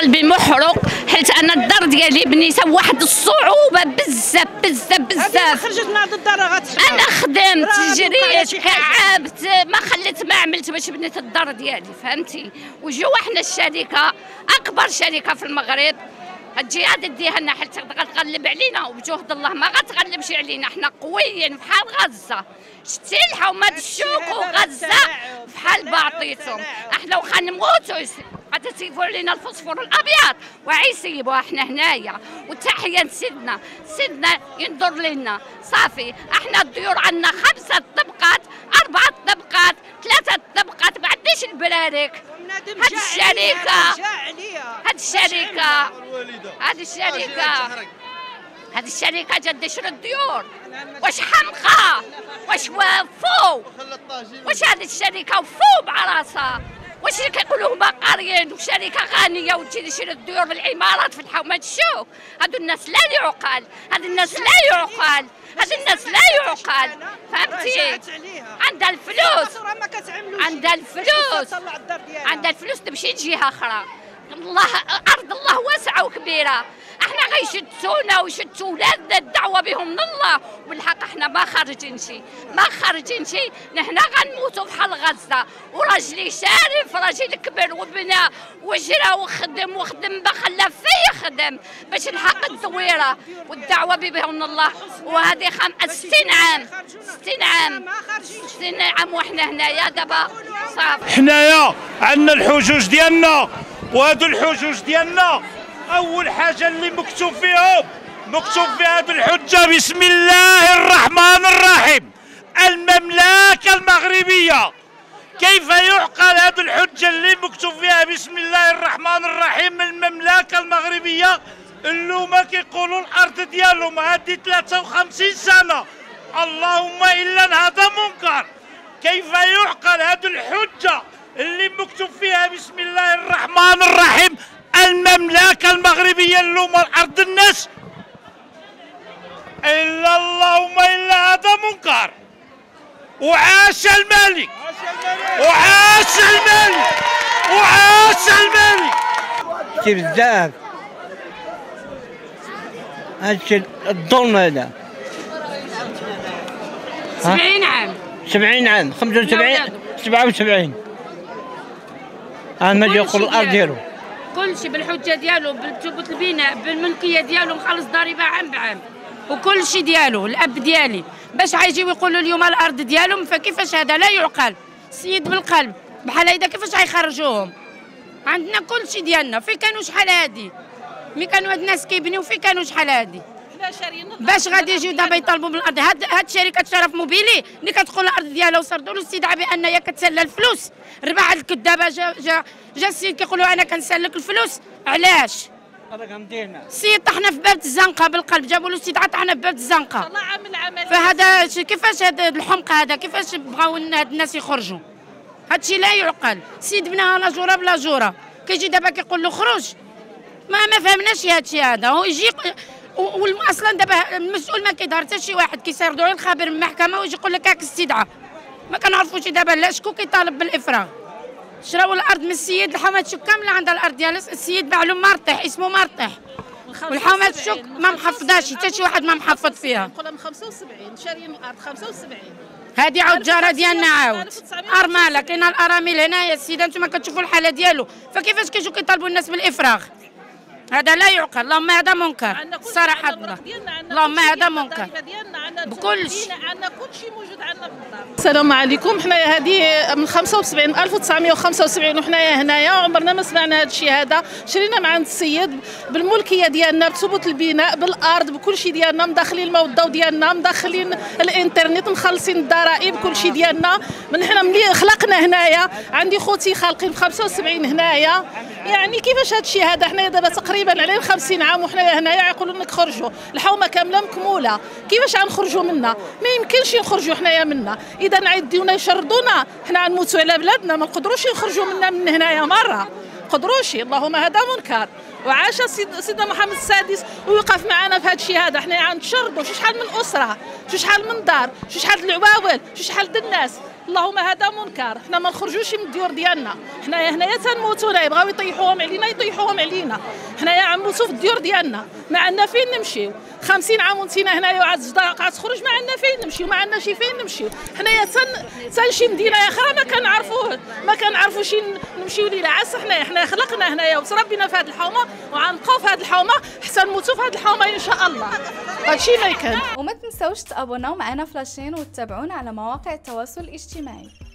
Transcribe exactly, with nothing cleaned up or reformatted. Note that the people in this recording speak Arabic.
قلبي محرق حيت انا الدار ديالي بنيتها بواحد الصعوبه بزاف بزاف بزاف. خرجت من هاد الدار غتحمى. انا خدمت جريت كعبت ما خليت ما عملت باش بنيت الدار ديالي فهمتي. وجوا حنا الشركه اكبر شركه في المغرب هتجي غادي ديها لنا حتى غتغلب علينا وبجهد الله ما غتغلبش علينا. حنا قويين بحال غزه شتي الحومه الشوك وغزه بحال بعطيتهم. احنا واخا نموتوا غادي تيسيبوا علينا الفوسفور الابيض وعيسيبوها حنا هنايا. والتحيه لسيدنا سيدنا ينظر لنا صافي. احنا الديور عندنا خمسه طبقات اربعه طبقات ثلاثه طبقات ما عنديش البرارك. هاد الشركه هاد الشركه هاد الشركه هاد الشركه جا تشري الديور. واش حمقى واش وفو واش هاد الشركه وفو مع راسها. واش اللي كيقولوا هما قاريين وشركه غنيه وتجي تشري الديور بالعمارات في الحومه الشوك. هادو الناس لا يعقل هاد الناس لا يعقل هاد الناس لا يعقل فهمتي. عندها الفلوس عندها الفلوس عندها الفلوس تمشي لجهه اخرى. الله ارض الله واسعه وكبيره. احنا غيشتونا ويشتوا ولادنا الدعوه بهم من الله. والحق احنا ما خارجين شي ما خارجين شي. نحنا غنموتوا بحال غزه. وراجلي شارف راجل كبر وبنى وجرى وخدم وخدم ما خلى فيه يخدم باش نحقق الدويره والدعوه بهم من الله. وهذه خم ستين عام ستين عام ستين عام وحنا هنايا دابا صافي. حنايا عندنا الحجوج ديالنا وهادو الحجوج ديالنا أول حاجة اللي مكتوب فيهم مكتوب في هذه الحجة بسم الله الرحمن الرحيم المملكة المغربية. كيف يعقل هذه الحجة اللي مكتوب فيها بسم الله الرحمن الرحيم المملكة المغربية اللي هما كيقولوا الأرض ديالهم هذه ثلاثة وخمسين سنة. اللهم إلا هذا منكر. كيف يعقل هذه الحجة اللي مكتوب فيها بسم الله الرحمن الرحيم المملكة المغربية اللي هما الأرض الناس إلا اللهم إلا هذا منكر. وعاش الملك وعاش الملك وعاش الملك. شي بزاف هادشي الظلم هذا. سبعين عام سبعين عام خمسة وسبعين سبعة وسبعين هما يقول الأرض ديالو كلشي بالحجه ديالو بالثبوت البناء بالملكيه ديالو مخلص ضريبه عام بعام وكلشي ديالو. الاب ديالي باش غيجيو يقولوا اليوم الارض ديالهم فكيفاش هذا لا يعقل. السيد بالقلب بحال هيدا كيفاش غيخرجوهم. عندنا كلشي ديالنا في كانوا شحال هادي مي كانوا هاد الناس كيبنيو في كانوا شحال هادي باش غادي يجيو دابا يطالبوا بالارض. هاد هاد شركه شرف موبيلي اللي كتقول الارض ديالها وصردوا له استدعاء بان هي كتسلى الفلوس. ربع الكذابه جا جا جا السيد كيقولوا انا كنسلك الفلوس. علاش؟ الرقم ديالنا السيد طحنا في باب الزنقه بالقلب جابوا له استدعاء طحنا في باب الزنقه. الله عامل عمليه. فهذا كيفاش هذا الحمق هذا كيفاش بغاو هاد الناس يخرجوا. هادشي لا يعقل. السيد بناها لا جوره بلا جوره كيجي دابا كيقول له خرج. ما ما فهمناش هادشي هذا. هو يجي واصلا دابا المسؤول ما كيظهر حتى شي واحد كيسردوا عليه الخبر من المحكمه ويجي يقول لك هاك استدعاء. ما كنعرفوش دابا لا شكون كيطالب بالافراغ. شراو الارض من السيد الحومه الشوك كامله عندها الارض ديالها. السيد باع له مرطح اسمه مرطح والحومه الشوك ما محفظاش حتى شي واحد ما محفظ فيها. نقولها من خمسة وسبعين شاريين الارض خمسة وسبعين. هادي عاود جاره ديالنا عاود ارمله. كاين الارامل هنايا السيده نتوما كتشوفوا الحاله ديالو فكيفاش كيجيو كيطالبوا الناس بالافراغ. هذا لا يعقل. اللهم هذا منكر صراحه الله. اللهم هذا منكر بكل شيء. عندنا كل شيء موجود عندنا في الدار. السلام عليكم. حنايا هذه من خمسة وسبعين ألف وتسعمائة وخمسة وسبعين وحنايا هنايا عمرنا ما سمعنا هذا الشيء هذا. شرينا مع عند السيد بالملكيه ديالنا بثبوت البناء بالارض بكل شيء ديالنا مدخلين الماء والضوء ديالنا مدخلين الانترنت مخلصين الضرائب كل شيء ديالنا. من حنا ملي خلقنا هنايا عندي خوتي خالقين في خمسة وسبعين هنايا. يعني كيفاش هذا الشيء هذا. حنايا دابا تقريبا عليه خمسين عام وحنايا هنايا يقولوا لنا خرجوا الحومه كامله مكموله. كيفاش غنخرجوا منا؟ ما يمكنش نخرجوا حنايا منا. اذا عيديونا يشردونا حنا غنموتوا على بلادنا ما نقدروش نخرجوا منا من هنايا مره قدروش. اللهم هذا منكر. وعاش سيدنا محمد السادس ويوقف معنا في هذا الشيء هذا. حنا غنتشردوا شي شحال من اسره شي شحال من دار شي شحال العواول شي شحال د الناس. اللهم هذا منكر. حنا ما نخرجوش من الديور ديالنا، حنايا هنايا تنموتوا، يبغاو يطيحوهم علينا يطيحوهم علينا. حنايا غنموتوا في الديور ديالنا، ما عندنا فين نمشيو. خمسين عام ونتينا هنايا وعاد الزداقه تخرج، ما عندنا فين نمشيو، ما عندنا شي فين نمشيو. حنايا تن تن شي مدينه اخرى ما كنعرفوه، ما كنعرفوش نمشيو ليها. عس حنايا حنا خلقنا هنايا وتربينا في هذه الحومه، وغنبقاو في هذه الحومه حتى نموتوا في هذه الحومه ان شاء الله. هادشي ما كان. وما تنساوش تابوناو معنا في لاشين وتتابعونا على مواقع التواصل الاجتماعي.